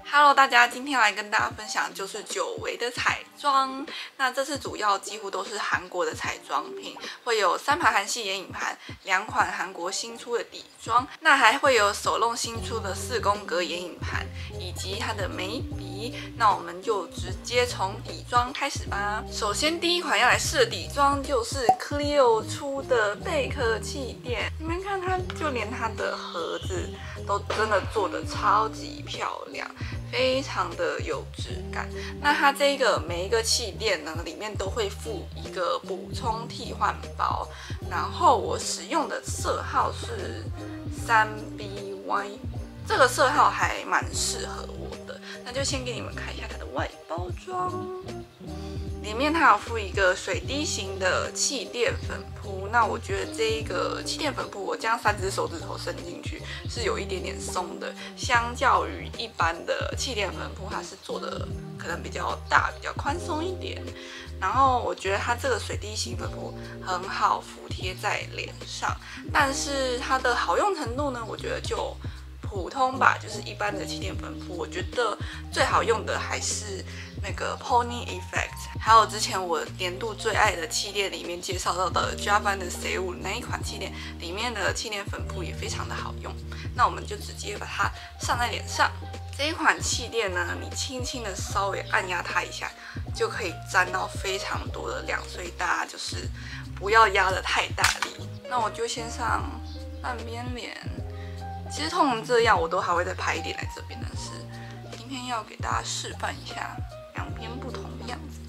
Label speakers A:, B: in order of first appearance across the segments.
A: Hello， 大家，今天来跟大家分享就是久违的彩妆。那这次主要几乎都是韩国的彩妆品，会有3盘韩系眼影盘，2款韩国新出的底妆，那还会有手弄新出的4宫格眼影盘，以及它的眉笔。那我们就直接从底妆开始吧。首先第一款要来试的底妆就是 Clio 出的贝壳气垫，你们看它，就连它的盒子都真的做的超级漂亮。非常的有质感。那它这个每一个气垫呢，里面都会附一个补充替换包，然后我使用的色号是3BY， 这个色号还蛮适合我的。那就先给你们看一下它的外包装。里面它有附一个水滴型的气垫粉扑，那我觉得这一个气垫粉扑，我将3只手指头伸进去是有一点点松的，相较于一般的气垫粉扑，它是做的可能比较大、比较宽松一点。然后我觉得它这个水滴型粉扑很好服贴在脸上，但是它的好用程度呢，我觉得就普通吧，就是一般的气垫粉扑，我觉得最好用的还是那个 Pony Effect， 还有之前我年度最爱的气垫里面介绍到的 Javan 的 C5 那一款气垫，里面的气垫粉扑也非常的好用。那我们就直接把它上在脸上。这一款气垫呢，你轻轻的稍微按压它一下，就可以沾到非常多的量，所以大家就是不要压得太大力。那我就先上半边脸。其实通常这样我都还会再拍一点来这边，但是今天要给大家示范一下两边不同的样子。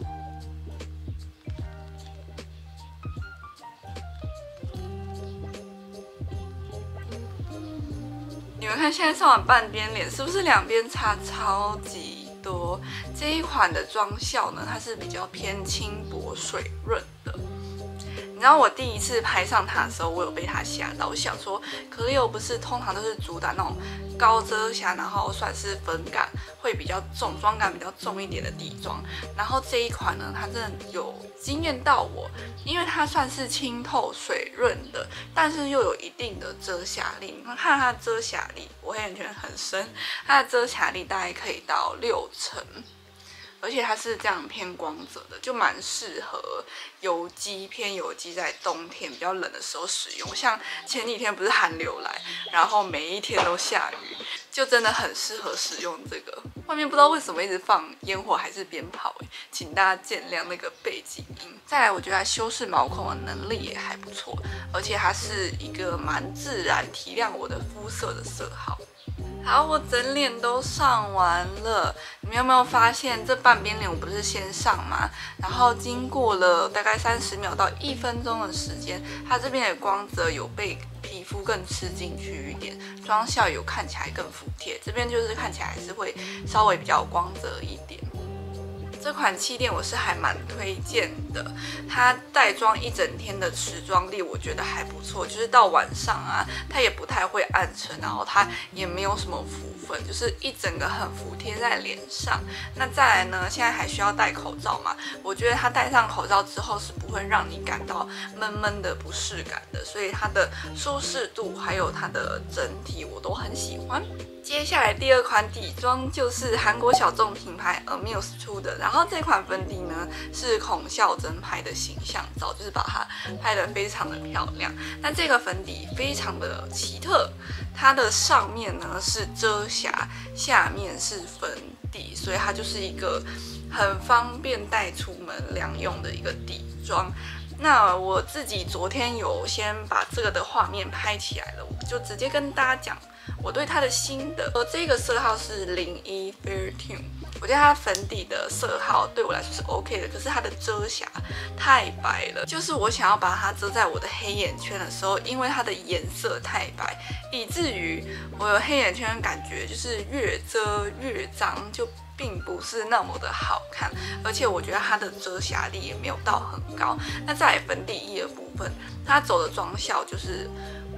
A: 你们看现在上完半边脸，是不是两边差超级多？这一款的妆效呢，它是比较偏轻薄水润的。你知道我第一次拍上它的时候，我有被它吓到。我想说 ，Clio 不是通常都是主打那种高遮瑕，然后算是粉感会比较重、妆感比较重一点的底妆。然后这一款呢，它真的有惊艳到我，因为它算是清透水润的，但是又有一定的遮瑕力。你们看它的遮瑕力，我黑眼圈很深，它的遮瑕力大概可以到6成。而且它是这样偏光泽的，就蛮适合偏油肌，在冬天比较冷的时候使用。像前几天不是寒流来，然后每一天都下雨，就真的很适合使用这个。外面不知道为什么一直放烟火还是鞭炮，请大家见谅那个背景音。再来，我觉得它修饰毛孔的能力也还不错，而且它是一个蛮自然提亮我的肤色的色号。好，我整脸都上完了。你们有没有发现这半边脸我不是先上吗？然后经过了大概30秒到1分钟的时间，它这边的光泽有被皮肤更吃进去一点，妆效有看起来更服帖。这边就是看起来还是会稍微比较有光泽一点。这款气垫我是还蛮推荐的，它带妆一整天的持妆力我觉得还不错，就是到晚上啊，它也不太会暗沉，然后它也没有什么浮粉，就是一整个很服帖在脸上。那再来呢，现在还需要戴口罩嘛？我觉得它戴上口罩之后是不会让你感到闷闷的不适感的，所以它的舒适度还有它的整体我都很喜欢。接下来第2款底妆就是韩国小众品牌 Amuse 出的，然后这款粉底呢是孔孝真拍的形象照，就是把它拍得非常的漂亮。那这个粉底非常的奇特，它的上面呢是遮瑕，下面是粉底，所以它就是一个很方便带出门良用的一个底妆。那我自己昨天有先把这个的画面拍起来了，我就直接跟大家讲我对它的心得。这个色号是01 Fairtune， 我觉得它粉底的色号对我来说是 OK 的，可是它的遮瑕太白了，就是我想要把它遮在我的黑眼圈的时候，因为它的颜色太白，以至于我有黑眼圈感觉就是越遮越脏，就并不是那么的好看，而且我觉得它的遮瑕力也没有到很高。那再来粉底液的部分，它走的妆效就是服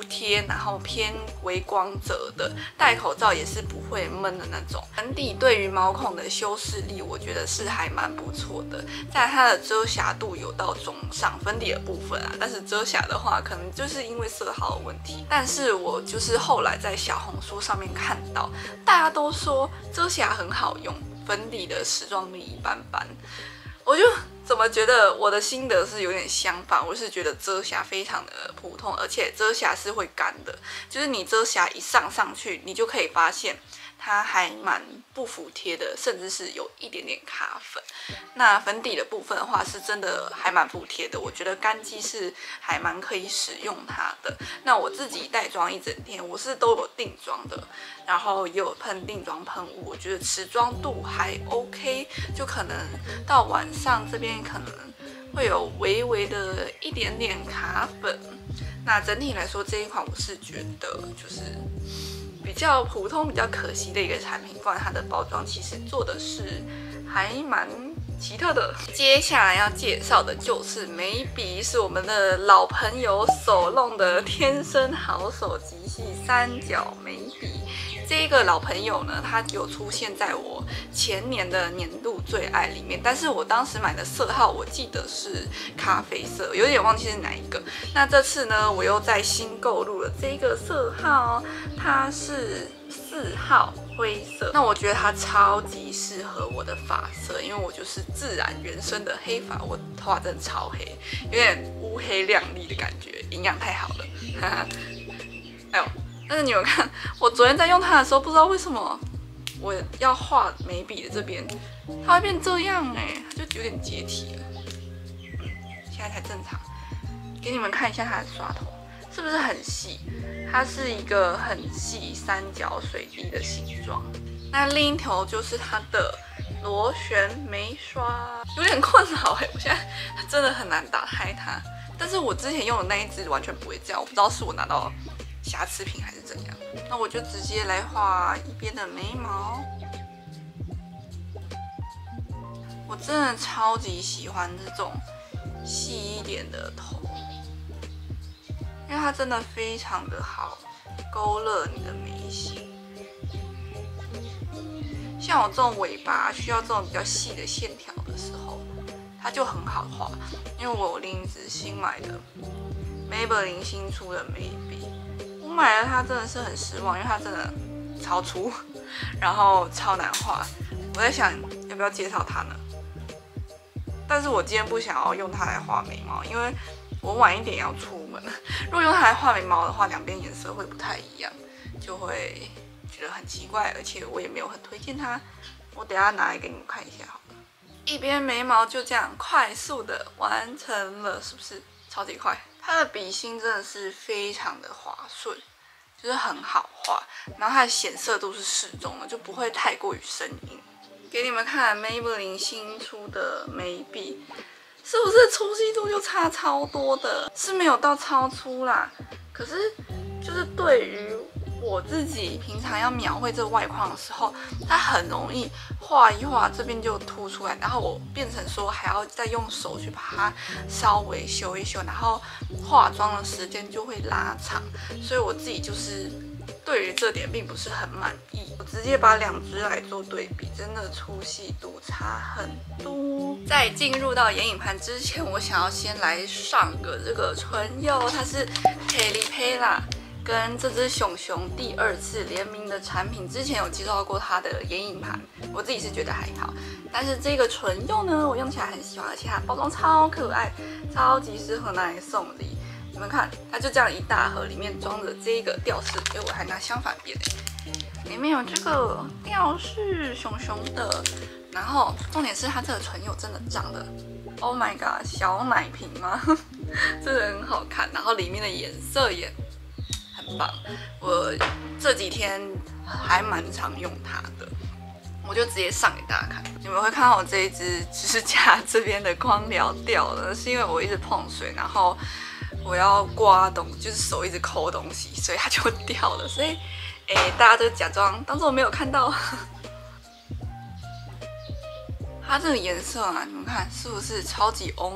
A: 贴，然后偏微光泽的，戴口罩也是不会闷的那种。粉底对于毛孔的修饰力，我觉得是还蛮不错的。在它的遮瑕度有到中上，粉底的部分啊，但是遮瑕的话，可能就是因为色号的问题。但是我就是后来在小红书上面看到，大家都说遮瑕很好用，粉底的持妆力一般般。我就怎么觉得我的心得是有点相反，我是觉得遮瑕非常的普通，而且遮瑕是会干的，就是你遮瑕一上去，你就可以发现它还蛮不服帖的，甚至是有一点点卡粉。那粉底的部分的话，是真的还蛮服帖的，我觉得干肌是还蛮可以使用它的。那我自己带妆一整天，我是都有定妆的，然后也有喷定妆喷雾，我觉得持妆度还 OK， 就可能到晚上这边可能会有微微的一点点卡粉。那整体来说，这一款我是觉得就是比较普通、比较可惜的一个产品，不然它的包装其实做的是还蛮奇特的。接下来要介绍的就是眉笔，是我们的老朋友手弄的天生好手极细三角眉笔。这个老朋友呢，它有出现在我前年的年度最爱里面，但是我当时买的色号我记得是咖啡色，有点忘记是哪一个。那这次呢，我又在新购入了这个色号，它是4号灰色。那我觉得它超级适合我的发色，因为我就是自然原生的黑发，我头发真的超黑，有点乌黑亮丽的感觉，营养太好了，哈哈。哎呦！但是你有看，我昨天在用它的时候，不知道为什么我要画眉笔的这边，它会变这样它就有点解体了。现在才正常。给你们看一下它的刷头，是不是很细？它是一个很细三角水滴的形状。那另一头就是它的螺旋眉刷，有点困扰我现在真的很难打开它。但是我之前用的那一支完全不会这样，我不知道是我拿到瑕疵品还是怎样。那我就直接来画一边的眉毛。我真的超级喜欢这种细一点的头，因为它真的非常的好勾勒你的眉形。像我这种尾巴需要这种比较细的线条的时候，它就很好画。因为我有另一支新买的 Maybelline 新出的眉笔。我买了它真的是很失望，因为它真的超粗，然后超难画。我在想要不要介绍它呢？但是我今天不想要用它来画眉毛，因为我晚一点要出门。如果用它来画眉毛的话，两边颜色会不太一样，就会觉得很奇怪，而且我也没有很推荐它。我等一下拿来给你们看一下好了。一边眉毛就这样快速的完成了，是不是超级快？它的笔芯真的是非常的滑顺，就是很好画，然后它的显色度是适中的，就不会太过于生硬。给你们看 Maybelline 新出的眉笔，是不是粗细度就差超多的？是没有到超粗啦，可是就是对于我自己平常要描绘这个外框的时候，它很容易画一画这边就凸出来，然后我变成说还要再用手去把它稍微修一修，然后化妆的时间就会拉长，所以我自己就是对于这点并不是很满意。我直接把两支来做对比，真的粗细度差很多。在进入到眼影盘之前，我想要先来上个这个唇釉，它是 Peripera。跟这支熊熊第2次联名的产品，之前有介绍过它的眼影盘，我自己是觉得还好。但是这个唇釉呢，我用起来很喜欢，而且它包装超可爱，超级适合拿来送礼。你们看，它就这样一大盒，里面装着这个吊饰，我还拿相反边里面有这个吊饰熊熊的，然后重点是它这个唇釉真的长得 ，Oh my god， 小奶瓶吗？真的很好看，然后里面的颜色也很棒，我这几天还蛮常用它的，我就直接上给大家看。你们会看到我这一支指甲这边的光疗掉了，是因为我一直碰水，然后我要刮东西，就是手一直抠东西，所以它就掉了。所以，大家都假装当作我没有看到。它这个颜色啊，你们看是不是超级欧美？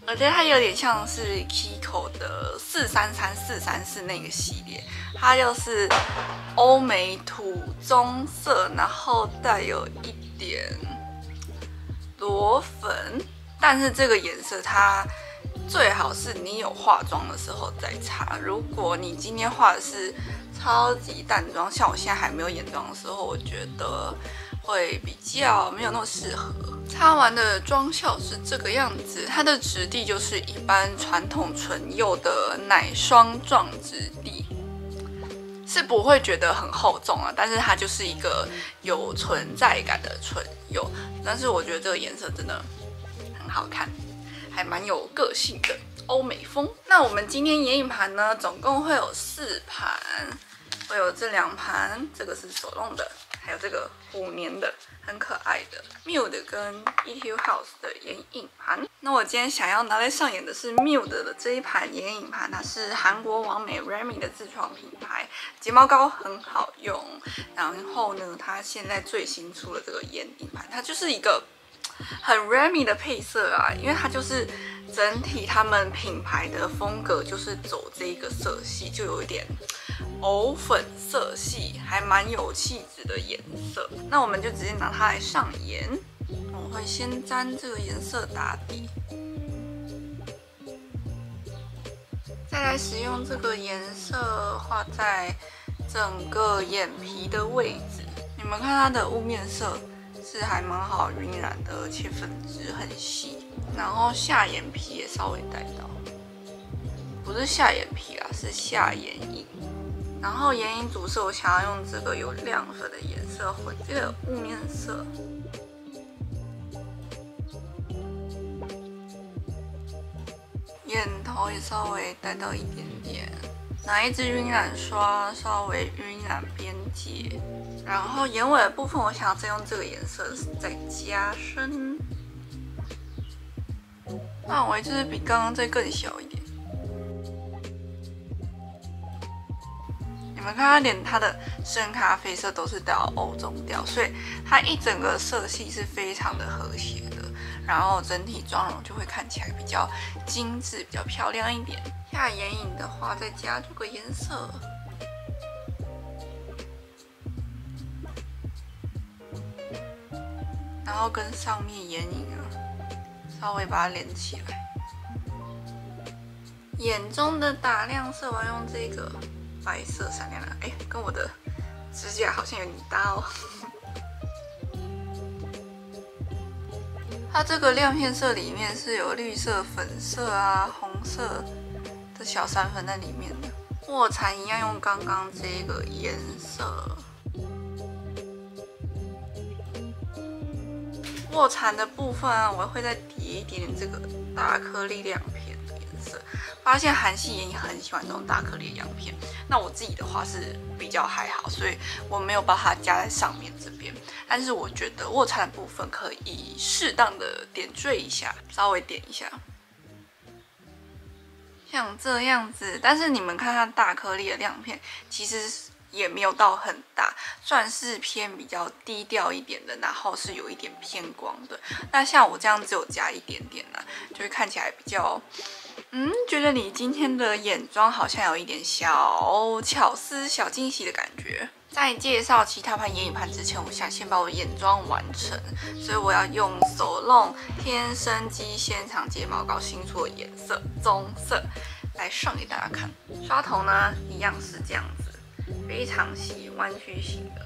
A: 我觉得它有点像是 Kiko 的433-434那个系列，它就是欧美土棕色，然后带有一点裸粉，但是这个颜色它最好是你有化妆的时候再擦。如果你今天画的是超级淡妆，像我现在还没有眼妆的时候，我觉得会比较没有那么适合。擦完的妆效是这个样子，它的质地就是一般传统唇釉的奶霜状质地，是不会觉得很厚重啊，但是它就是一个有存在感的唇釉。但是我觉得这个颜色真的很好看，还蛮有个性的欧美风。那我们今天眼影盘呢，总共会有4盘，会有这2盘，这个是手弄的，还有这个5年的很可爱的 Miude 跟 Etude House 的眼影盘。那我今天想要拿来上眼的是 Miude 的这一盘眼影盘，它是韩国网美 Remy 的自创品牌，睫毛膏很好用。然后呢，它现在最新出了这个眼影盘，它就是一个很 Remy 的配色啊，因为它就是整体他们品牌的风格就是走这个色系，就有一点藕粉色系，还蛮有气质的颜色。那我们就直接拿它来上颜，我会先沾这个颜色打底，再来使用这个颜色画在整个眼皮的位置。你们看它的雾面色是还蛮好晕染的，而且粉质很细。然后下眼皮也稍微带到，不是下眼皮啦，是下眼影。然后眼影主色，我想要用这个有亮粉的颜色混这个雾面色。眼头也稍微带到一点点，拿一支晕染刷稍微晕染边界。然后眼尾的部分，我想要再用这个颜色再加深，范围就是比刚刚再更小一点。你们看它连它的深咖啡色都是带有欧棕调，所以它一整个色系是非常的和谐的，然后整体妆容就会看起来比较精致、比较漂亮一点。下眼影的话，再加这个颜色。然后跟上面眼影啊，稍微把它连起来。眼中的打亮色，我要用这个白色闪亮亮，哎，跟我的指甲好像有点搭哦。它这个亮片色里面是有绿色、粉色啊、红色的小闪粉在里面的。卧蚕一样用刚刚这个颜色。卧蚕的部分啊，我会再叠一点点这个大颗粒亮片的颜色。发现韩系眼影很喜欢这种大颗粒的样片，那我自己的话是比较还好，所以我没有把它加在上面这边。但是我觉得卧蚕的部分可以适当的点缀一下，稍微点一下，像这样子。但是你们看它大颗粒的亮片，其实也没有到很大，算是偏比较低调一点的，然后是有一点偏光的。那像我这样只有加一点点呢，就会看起来比较，觉得你今天的眼妆好像有一点小巧思、小惊喜的感觉。在介绍其他盘眼影盘之前，我想先把我眼妆完成，所以我要用手弄天生肌纤长睫毛膏新出的颜色棕色来上给大家看。刷头呢，一样是这样子。非常细弯曲型的，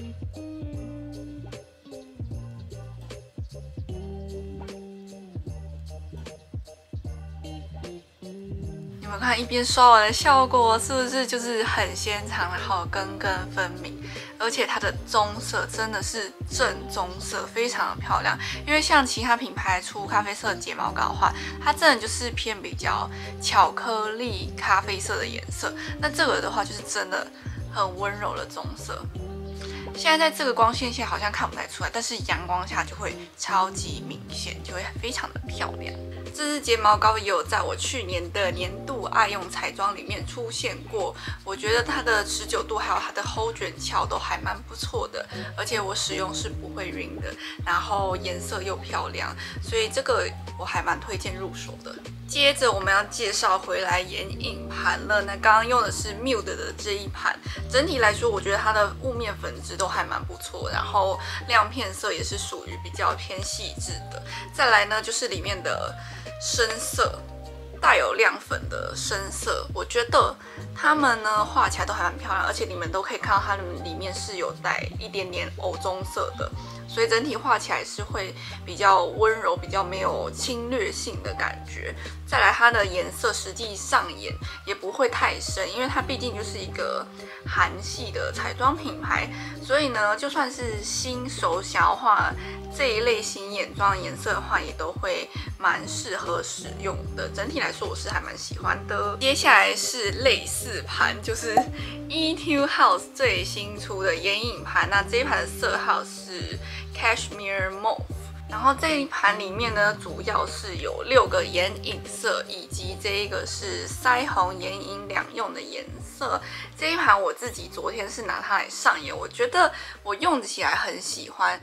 A: 你们看一边刷完的效果是不是就是很纤长，然后根根分明，而且它的棕色真的是正棕色，非常的漂亮。因为像其他品牌出咖啡色睫毛膏的话，它真的就是偏比较巧克力咖啡色的颜色，那这个的话就是真的很温柔的棕色。现在在这个光线下好像看不太出来，但是阳光下就会超级明显，就会非常的漂亮。这支睫毛膏也有在我去年的年度爱用彩妆里面出现过，我觉得它的持久度还有它的 hold 卷翘都还蛮不错的，而且我使用是不会晕的，然后颜色又漂亮，所以这个我还蛮推荐入手的。接着我们要介绍回来眼影盘了，那刚刚用的是 Mute 的这一盘，整体来说我觉得它的雾面粉质都还蛮不错，然后亮片色也是属于比较偏细致的。再来呢就是里面的深色，带有亮粉的深色，我觉得它们呢画起来都还蛮漂亮，而且你们都可以看到它们里面是有带一点点藕棕色的，所以整体画起来是会比较温柔，比较没有侵略性的感觉。再来它的颜色实际上眼也不会太深，因为它毕竟就是一个韩系的彩妆品牌，所以呢就算是新手想要画这一类型眼妆的颜色的话，也都会蛮适合使用的。整体来说我是还蛮喜欢的。接下来是类似盘，就是 Etude House 最新出的眼影盘，那这一盘的色号是 Cashmere Mauve。然后这一盘里面呢，主要是有6个眼影色，以及这一个是腮红、眼影两用的颜色。这一盘我自己昨天是拿它来上眼，我觉得我用起来很喜欢。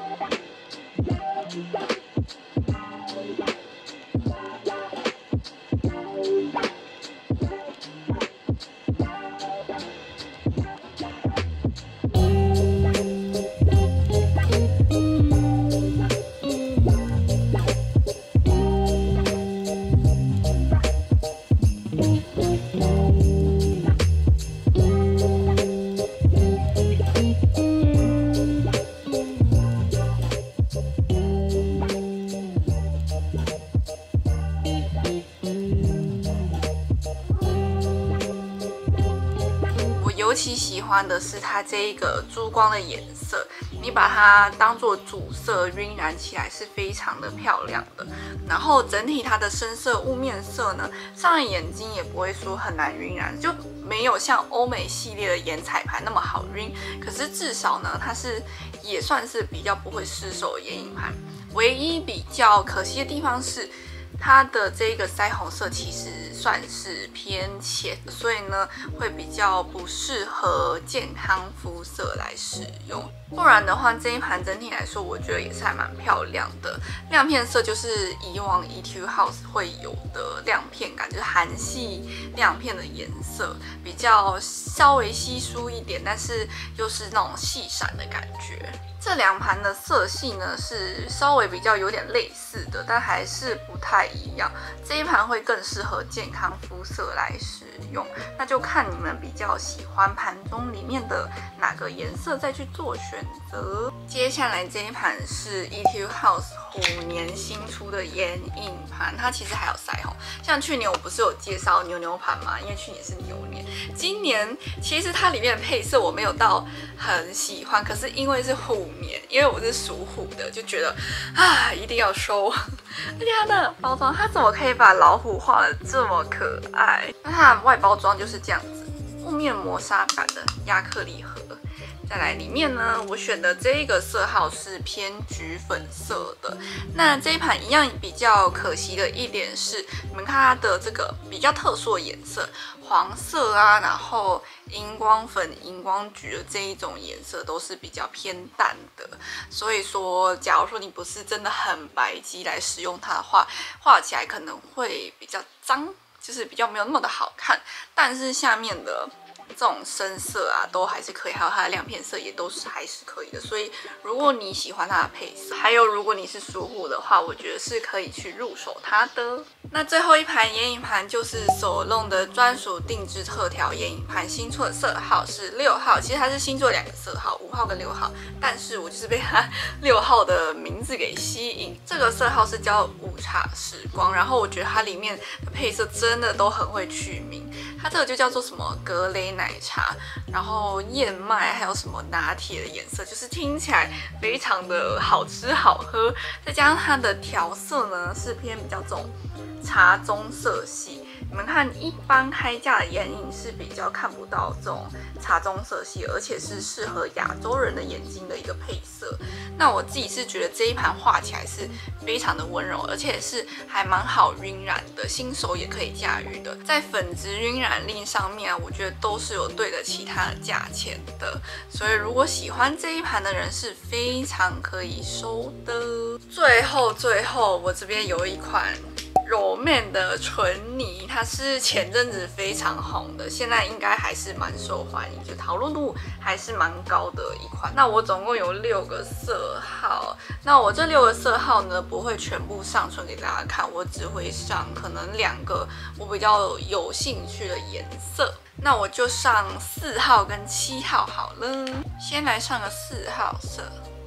A: 尤其喜欢的是它这一个珠光的颜色，你把它当做主色晕染起来是非常的漂亮的。然后整体它的深色雾面色呢，上眼睛也不会说很难晕染，就没有像欧美系列的眼彩盘那么好晕。可是至少呢，它也算是比较不会失手的眼影盘。唯一比较可惜的地方是，它的这个腮红色其实算是偏浅，所以呢会比较不适合健康肤色来使用。不然的话，这一盘整体来说，我觉得也是还蛮漂亮的。亮片色就是以往 Etude House 会有的亮片感，就是韩系亮片的颜色，比较稍微稀疏一点，但是又是那种细闪的感觉。这2盘的色系呢是稍微比较有点类似的，但还是不太一样。这一盘会更适合健康肤色来使用，那就看你们比较喜欢盘中里面的哪个颜色再去做选择。接下来这一盘是 Etude House 虎年新出的眼影盘，它其实还有腮红。像去年我不是有介绍牛牛盘嘛，因为去年是牛年。今年其实它里面的配色我没有到很喜欢，可是因为是虎年，因为我是属虎的，就觉得一定要收。而且它的包装，它怎么可以把老虎画得这么可爱？那它的外包装就是这样子，雾面磨砂感的亚克力盒。再来里面呢，我选的这一个色号是偏橘粉色的。那这一盘一样比较可惜的一点是，你们看它的这个比较特殊的颜色，黄色啊，然后荧光粉、荧光橘的这一种颜色都是比较偏淡的。所以说，假如说你不是真的很白肌来使用它的话，画起来可能会比较脏，就是比较没有那么的好看。但是下面的这种深色啊都还是可以，还有它的亮片色也都是还是可以的。所以如果你喜欢它的配色，还有如果你是属虎的话，我觉得是可以去入手它的。那最后一盘眼影盘就是Solon的专属定制特调眼影盘，新出的色号是6号。其实它是新出2个色号，5号跟6号，但是我就是被它6号的名字给吸引。这个色号是叫午茶时光，然后我觉得它里面的配色真的都很会取名。它这个就叫做什么格雷奶茶，然后燕麦，还有什么拿铁的颜色，就是听起来非常的好吃好喝。再加上它的调色呢是偏比较这种茶棕色系，你们看一般开价的眼影是比较看不到这种茶棕色系，而且是适合亚洲人的眼睛的一个配色。 那我自己是觉得这一盘画起来是非常的温柔，而且是还蛮好晕染的，新手也可以驾驭的。在粉质晕染力上面啊，我觉得都是有对得起它的价钱的。所以如果喜欢这一盘的人是非常可以收的。最后，我这边有一款柔面的唇泥，它是前阵子非常红的，现在应该还是蛮受欢迎，就讨论度还是蛮高的一款。那我总共有6个色号，那我这6个色号呢不会全部上传给大家看，我只会上可能2个我比较有兴趣的颜色。那我就上4号跟7号好了，先来上个4号色。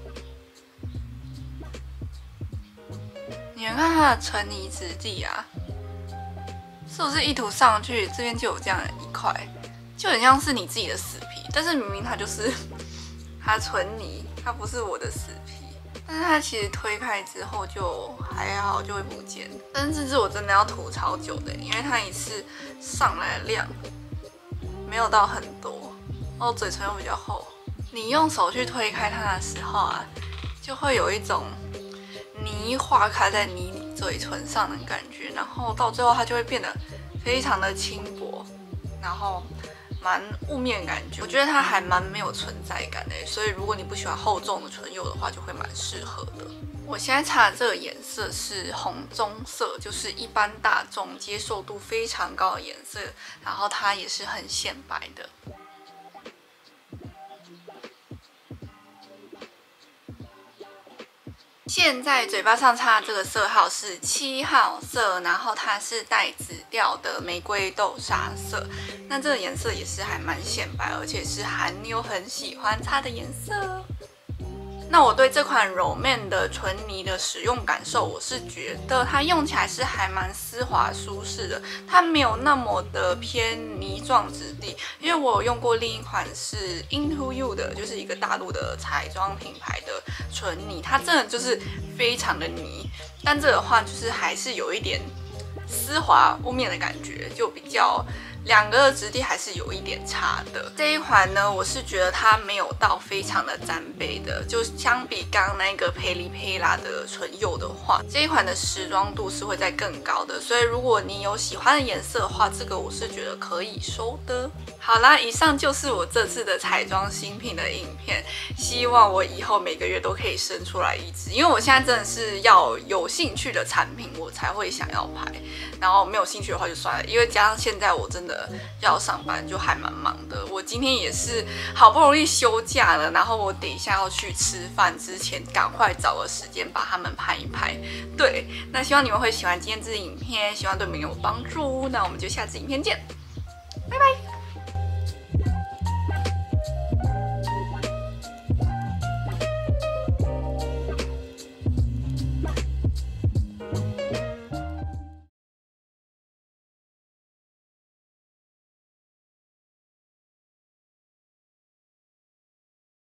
A: 你们看它的唇泥质地啊，是不是一涂上去这边就有这样一块，就很像是你自己的死皮，但是明明它就是它唇泥，它不是我的死皮。但是它其实推开之后就还好，就会不见。但是这支我真的要涂超久的，因为它一次上来的量没有到很多，然后嘴唇又比较厚。你用手去推开它的时候啊，就会有一种泥化开在你嘴唇上的感觉，然后到最后它就会变得非常的轻薄，然后蛮雾面感觉。我觉得它还蛮没有存在感的，所以如果你不喜欢厚重的唇釉的话，就会蛮适合的。我现在擦的这个颜色是红棕色，就是一般大众接受度非常高的颜色，然后它也是很显白的。现在嘴巴上擦的这个色号是7号色，然后它是带紫调的玫瑰豆沙色。那这个颜色也是还蛮显白，而且是韩妞很喜欢擦的颜色。那我对这款柔面的唇泥的使用感受，我是觉得它用起来是还蛮丝滑舒适的，它没有那么的偏泥状质地。因为我有用过另一款是 Into You 的，就是一个大陆的彩妆品牌的唇泥，它真的就是非常的泥，但这个的话就是还是有一点丝滑雾面的感觉，就比较2个的质地还是有一点差的。这一款呢，我是觉得它没有到非常的沾杯的，就相比刚刚那个佩丽佩拉的唇釉的话，这一款的时装度是会再更高的。所以如果你有喜欢的颜色的话，这个我是觉得可以收的。好啦，以上就是我这次的彩妆新品的影片，希望我以后每个月都可以生出来一支，因为我现在真的是要有兴趣的产品我才会想要拍，然后没有兴趣的话就算了，因为加上现在我真的要上班，就还蛮忙的。我今天也是好不容易休假了，然后我等一下要去吃饭之前，赶快找个时间把它们拍一拍。对，那希望你们会喜欢今天这支影片，希望对你们有帮助。那我们就下次影片见，拜拜。